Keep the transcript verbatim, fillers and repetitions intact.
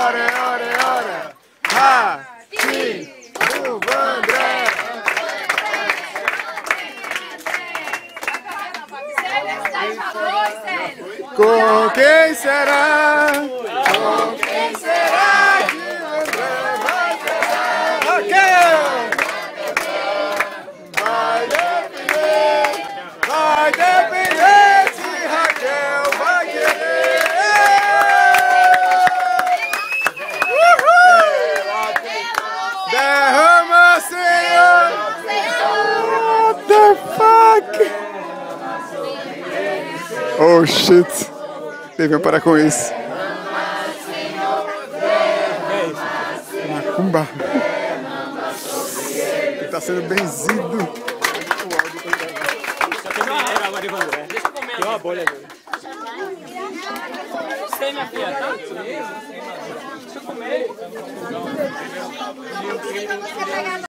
ora, ora, ora. Ratinho do Vandré. Com quem será? Com quem será que André vai casar? Raquel! Vai depender, vai depender se Raquel vai querer. Uhul! Derrama, Senho! What the fuck? Oh shit! Devia parar com isso. Macumba. Ele tá sendo benzido. Tem uma bolha ali. Não sei, minha filha, tá? Deixa eu comer.